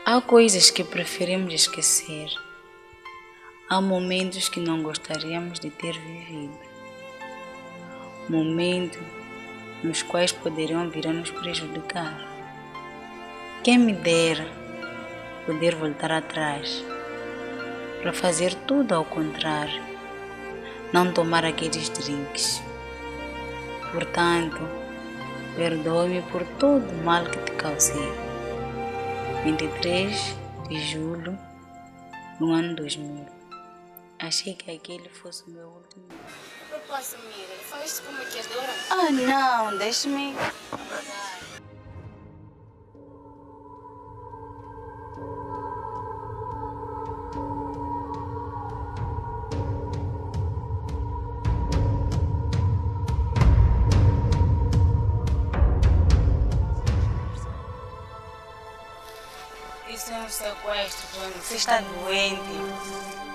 Há coisas que preferimos esquecer. Há momentos que não gostaríamos de ter vivido. Momentos nos quais poderiam vir a nos prejudicar. Quem me dera poder voltar atrás para fazer tudo ao contrário, não tomar aqueles drinks. Portanto, perdoe-me por todo o mal que te causei. 23 de julho do ano 2000. Achei que aquele fosse o meu último. Eu posso, amiga? Falaste como é que adora? Ah, não, deixe-me. Isso é um sequestro, Joana. Você está doente.